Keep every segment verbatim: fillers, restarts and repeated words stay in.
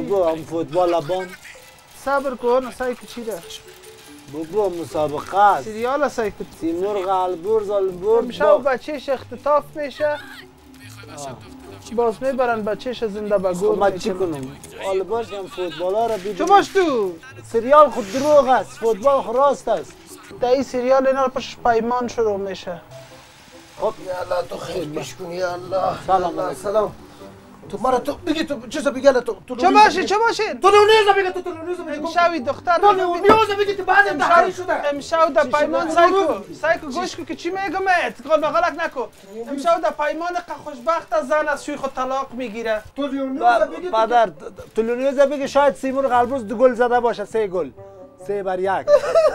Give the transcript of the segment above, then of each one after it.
بگو هم فوتبال لبان صبر کن سایکو چی ده بگو مسابقه است سریال سایکو تیمور قلبور زالبور امشب بچهش اختطاف میشه باز میبرن بچهش زنده به گور ما چی کنم حالا باش هم فوتبال ها را ببینیم چه باش تو سریال خود دروغ است فوتبال خود راست است در این سریال اینا پش پیمان شروع میشه خب یا الله تو خیر بیش کن یا الله سلام سلام تو مرا تو بگی تو چیزا بگی تو چه باشه چه باشه تو نیوزا بگی تو تو نیوزا بگی امشبی دختر تو نیوزا بگی تو بعد انتحاری شده امشب در پیمان سایکو سایکو گوش کو که چی میگم قال بغلک نکو امشب در پیمان خوشبخت زن از شوی خود طلاق میگیره تو نیوزا بگی پدر تو نیوزا بگی شاید سیمور قلبوز دو گل زده باشه سه گل سه بر یک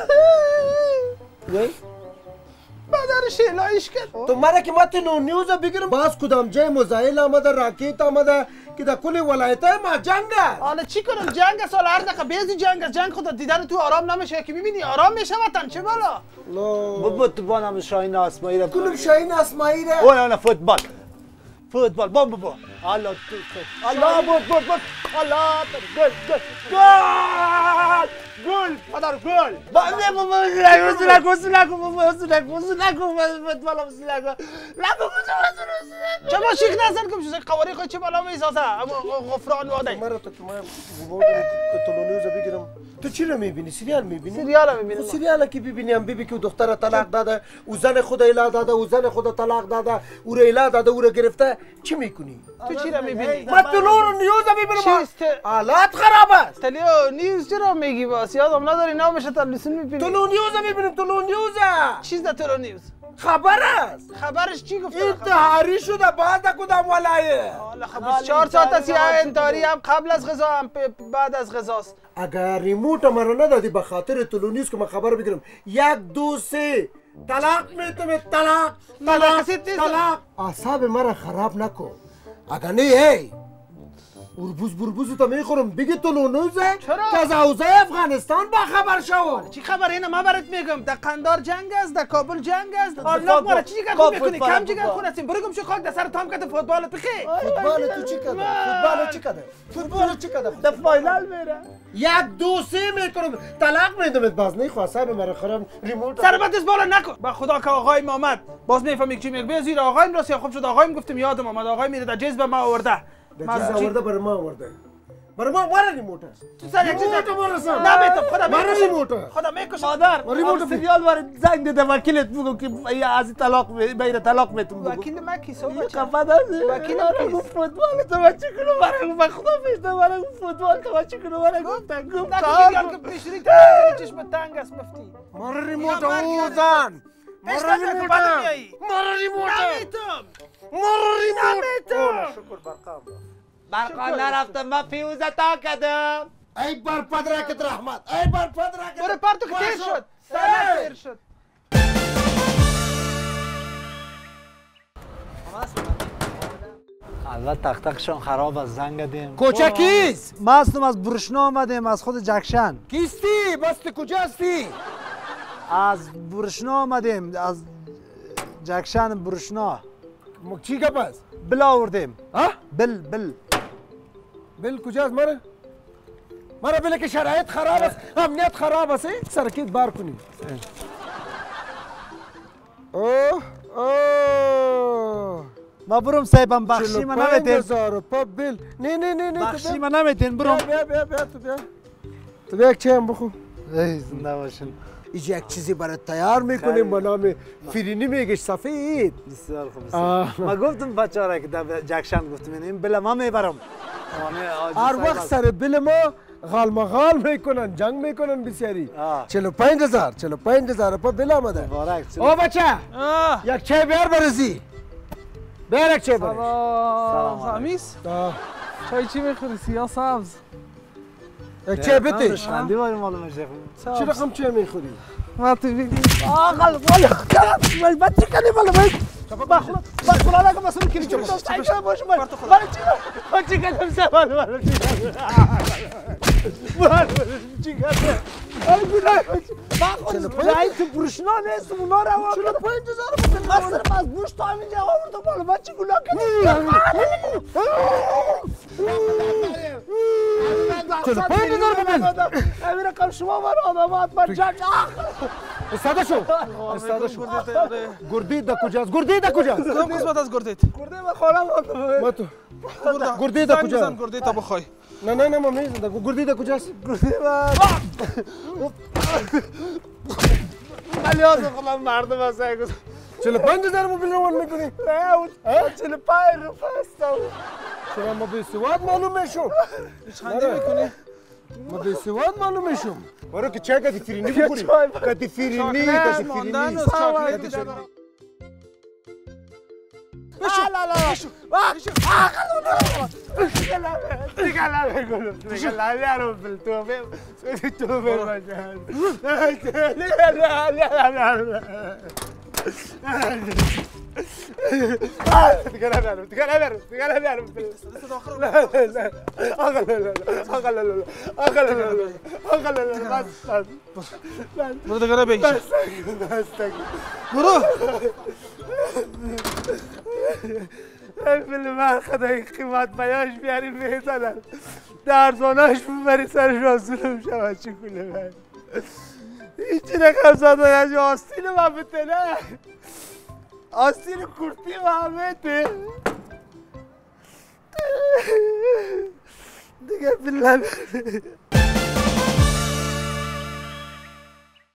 وای پدرش الهیش کرد تو مرا که ما تو نیوزا بگیرم باز کدام جای مزایل آمده راکت آمده که در کل ولایت ما جنگ است حالا چی کنم جنگ است حالا هر دقیقه بیزی جنگ است جنگ خود دیدن تو آرام نمیشه که میبینی آرام میشه وطن چه بالا بابا تو بانم شاهین اسماعیل کلم شاهین اسماعیل اوه نه فوتبال فوتبال بام بابا الله تو الله بود بود بود الله گل گل گل گل پدر گل بله بابا وزن نکن وزن نکن وزن نکن وزن نکن فوتبال وزن نکن نکن چه ما شیخ نزن کم شده قواری خود چه بالا میسازه غفران واده مرا تو که ما که تو نیوزا بگیرم تو چی رو میبینی سریال میبینی سریال میبینی سریال که ببینیم بیبی که دختر طلاق داده او زن خود اله داده او زن خود طلاق داده او رو اله داده او رو گرفته چی میکنی تو چی رو میبینی ما تو نور نیوزا میبینم حالات خراب است تلویزیون نیوز چرا میگی باس یادم نداری نامش تلویزیون میبینی طلوع نیوزا میبینیم طلوع نیوزا چیز ده طلوع نیوز خبر است خبرش چی گفته انتحاری شده بعد کدام ولایه حالا خب بیست و چهار ساعت است یا انتحاری هم قبل از غذا هم بعد از غذاست اگر ریموت مرا ندادی به خاطر طلوع نیوز که من خبر بگیرم یک دو سه طلاق میتونه طلاق طلاق طلاق اعصاب مرا خراب نکن اگر نه هی اربوز بربوز تو میخورم بگی طلوع نیوزه که از اوضاع افغانستان با خبر شو چی خبر اینه من برات میگم در قندار جنگ است در کابل جنگ است حالا ما چی جگر خوب میکنی کم جگر خون هستیم برو گم شو خاک در سر تام کده فوتبال بخی فوتبال تو چی کده فوتبال چی کده فوتبال چی کده در فاینال میره یک دو سه میکنم طلاق میدم باز نه خواسته به مرا خراب ریموت سر بس بالا نکن با خدا که آقای محمد باز میفهمی چی میگه بیا زیر آقایم راست یا خوب شد آقایم گفتم یادم اومد آقای میره در جذب ما آورده ما آورده برای ما آورده برای ما ور ریموت است تو سر یک چیز نمیتونم نمیتونم خدا من میکشه ریموت خدا میکشه مادر ریموت سریال وارد زنگ داده وکیلت بگو که از طلاق بیر طلاق میتون بگو وکیل مکی سو بچه خفه است وکیل برای فوتبال تو ما چی کنم برای من خدا پیشته برای فوتبال تو ما چی کنم برای گفتم گفت نکن که پیشری تنگ چشم تنگ است مفتی من ریموت اوزن پیشته که بعد میایی من ریموت نمیتونم من ریموت نمیتونم شکر برقام برقا نرفتم من فیوزه تا کدم ای بر پدرکت رحمت ای بر پدرکت برو پرتو که تیر شد سر تیر شد البته تق تقشان خراب از زنگ دادیم کوچه کیست؟ ما هستم از برشنا آمدیم از خود جکشن کیستی؟ بست کجا هستی؟ از برشنا آمدیم از جکشن برشنا چی گپ است؟ بل آوردیم ها؟ بل بل بل کجاست مرا؟ مرا بله که شرایط خراب است امنیت خراب است سرکیت بار کنی اوه اوه ما برم سایبم بخشی ما نمیتین هزار روپا بل نه نه نه نه بخشی ما نمیتین برم بیا بیا بیا تو بیا تو بیا یک چایم بخو ای زنده باشین اینجا یک چیزی برای تیار میکنیم به نام فرینی میگش سفید بسیار خوب بسیار ما گفتم بچه را که در جکشن گفتم این بل ما میبرم هر وقت سر بل ما غال مغال میکنن جنگ میکنن بسیاری چهل و پنج هزار چهل و پنج هزار روپا بل آمده او بچه یک چای بیار برزی بیار یک چای برش سلام خمیس چای چی میخوری سیاه سبز یک چای بده خندی باری معلوم میشه چی رقم چای میخوری ما تو بگی آقا ولی بچه کنی بالا باید بخلا بخلا نگم اصلا کنی چه بسید چه باشه من من چی من چی کنم سوال من چی کنم من چی کنم جایی تو پروشنا نیست اونا رو چرا پنج هزار بود اصلا از بوش تا همین جواب آورد بالا من چی گناه کردم چرا پنج هزار بود همین رقم شما من آدمات من جمع استاده شو استاده شو گردید در کجاست گردید در کجاست کدام قسمت از گردید گرده من خانم ما تو گردید در کجاست زنگ گردید تا بخوای نه نه نه ما میزنم گردید در کجاست گرده من ملیاز خودم مردم از سعی گذارم چهل و پنج هزار موبیل روان میکنی؟ نه اون چهل و پنج رو فستم چرا ما به سواد معلوم میشم خنده میکنی؟ ما به سواد معلوم میشم برو که چای کتی فیرینی بخوری کتی فیرینی کتی ماندن فیرینی و چاکلیت میشه بشو بشو بشو دیگه لبه دیگه لبه گلوم دیگه لبه رو بلتوبه توبه باشن دیگه لبه دیگه نبرم دیگه نبرم دیگه نبرم آقا لا لا آقا لا لا آقا لا لا آقا لا لا بس بس برو دیگه نبیش بس برو فیلم من خدای قیمت بیاش بیاریم بهترن درزاناش ببری سرش آسونم شود چی کنه من هیچی نکم زدای از آستین من بتنه آستین کرتی من بته دیگه فیلم